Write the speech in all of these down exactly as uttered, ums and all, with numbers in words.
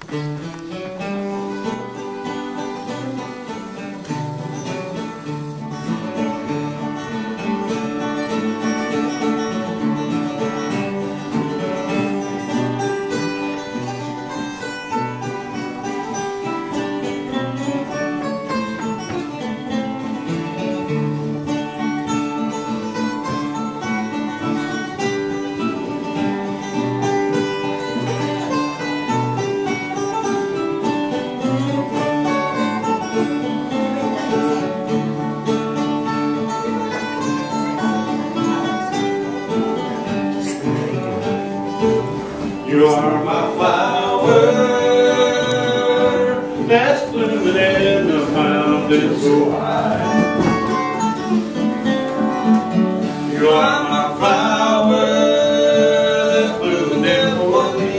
You are my flower that's blooming in the mountains so high. You are my flower that's blooming there for me.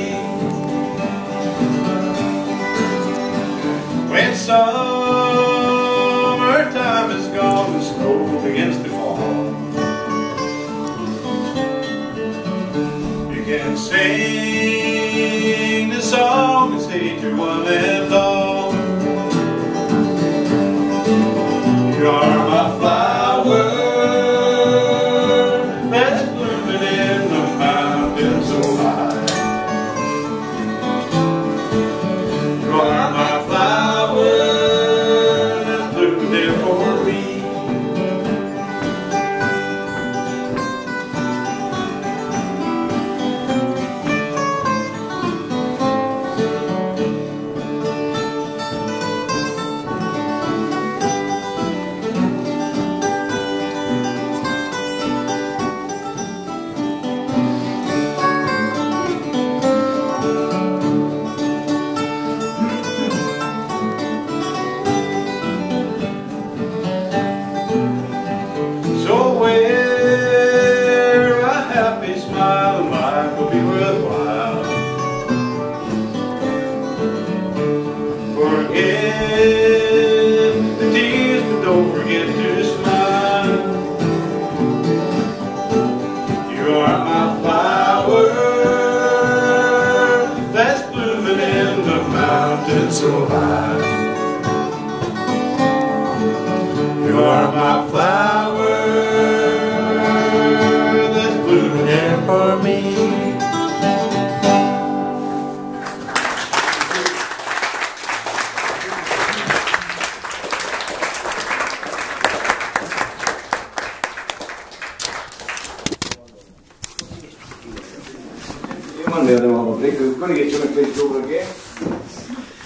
When summertime is gone and snow begins to fall, you can sing the song and say to one and all, you are my flower that's blooming in the mountains so high. You are my flower that's blooming there for me. Forget the tears, but don't forget to smile. You are my flower that's blooming in the mountains so high. You are my flower that's blooming there for me. Monday, I don't have a break. We're going to get you on a place over again.